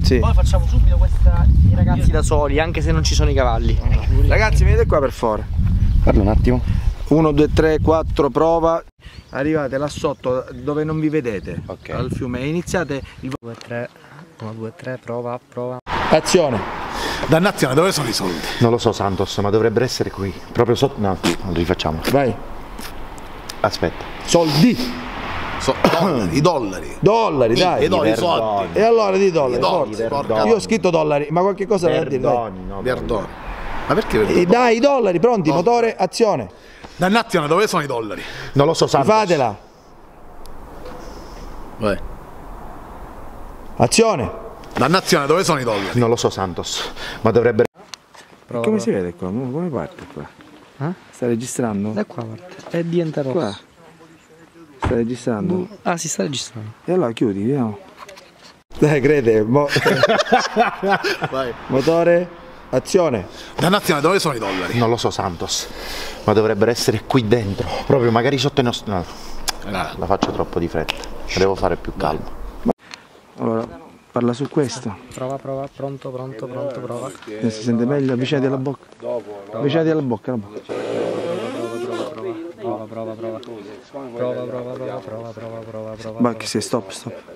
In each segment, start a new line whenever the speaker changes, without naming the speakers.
Sì.
Poi facciamo subito i ragazzi da soli, anche se non ci sono i cavalli.
Ragazzi, venite qua per favore.
Parla un attimo.
1, 2, 3, 4, prova. Arrivate là sotto dove non vi vedete, al fiume, e iniziate il
2, 3, 1, 2, 3, prova.
azione.
Dannazione, dove sono i soldi?
Non lo so Santos, ma dovrebbero essere qui. Proprio sotto. No, lo rifacciamo.
Vai.
Aspetta.
Soldi.
I dollari.
Dollari, dai.
I soldi.
E allora di dollari.
I dollari,
forza.
porca.
Io ho scritto dollari, ma qualche cosa da dire, dai.
Perdoni, no.
Perdoni. Ma perché perdoni?
Dai, i dollari, pronti, motore, azione.
Dannazione, dove sono i dollari?
Non lo so Santos.
Fatela.
Vai.
Azione.
Dannazione, dove sono i dollari?
Non lo so Santos, ma dovrebbero.
Come si vede qua? Come parte qua? Sta registrando?
Da qua parte. È diventa rosso.
Qua. Sta registrando?
Ah, si sta registrando.
E allora chiudi, vediamo. Dai, crede.
Vai.
Motore, azione.
Dannazione, dove sono i dollari?
Non lo so Santos, ma dovrebbero essere qui dentro. Proprio magari sotto i nostri. No, la faccio troppo di fretta. Devo fare più calma.
Allora, parla su questo.
Prova, pronto, prova.
Si sente meglio, avvicinati alla bocca. Avvicinati alla bocca, la bocca.
Prova.
Bacchi, sì, stop.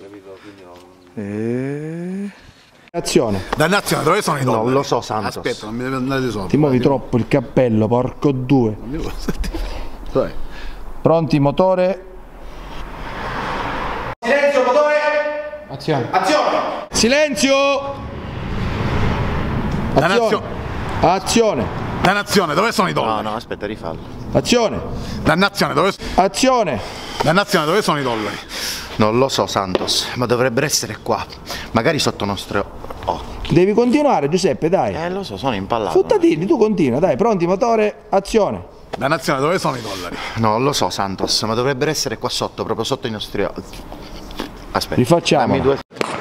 Azione.
Dannazione, dove sono i dollari?
Non lo so Santos.
Aspetta, non mi deve andare di sopra.
Ti muovi troppo il cappello, porco due.
Vai.
Pronti, motore. Silenzio, motore. Azione. Silenzio. Azione.
Dannazione, dove sono i
No,
dollari?
no, aspetta, rifallo.
Azione.
Dannazione, dove sono i dollari?
Non lo so Santos, ma dovrebbero essere qua. Magari sotto i nostri occhi.
Devi continuare, Giuseppe, dai.
Lo so, sono impallato.
Futtatini, tu continua, dai, pronti, motore, azione.
Dannazione, dove sono i dollari?
Non lo so Santos, ma dovrebbero essere qua sotto, proprio sotto i nostri occhi. Aspetta.
Rifacciamo.
Dammi 2.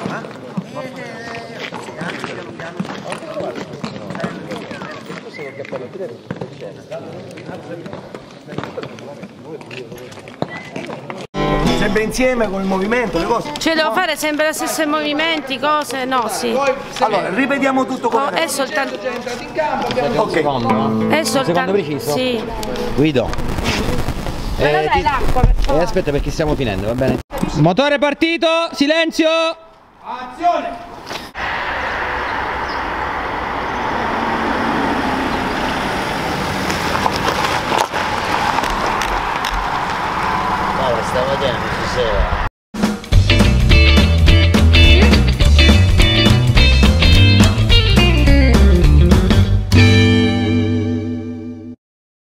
Sempre insieme con il movimento, le cose.
Cioè devo fare sempre gli stessi movimenti, cose? No, sì.
Allora, ripetiamo tutto come
È soltanto.
Ok.
È soltanto.
preciso?
Sì.
Guido.
Me la dai l'acqua per favore?
Aspetta perché stiamo finendo, va bene? Motore partito, silenzio!
Azione.
Stavo vedendo, ci sei.